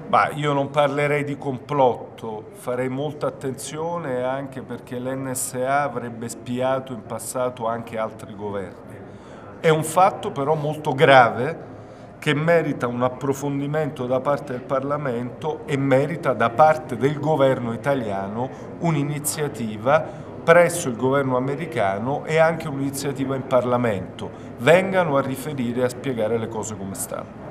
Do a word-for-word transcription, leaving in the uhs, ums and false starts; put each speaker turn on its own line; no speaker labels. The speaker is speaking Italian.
Ma io non parlerei di complotto, farei molta attenzione anche perché l'N S A avrebbe spiato in passato anche altri governi. È un fatto però molto grave che merita un approfondimento da parte del Parlamento e merita da parte del governo italiano un'iniziativa presso il governo americano e anche un'iniziativa in Parlamento. Vengano a riferire e a spiegare le cose come stanno.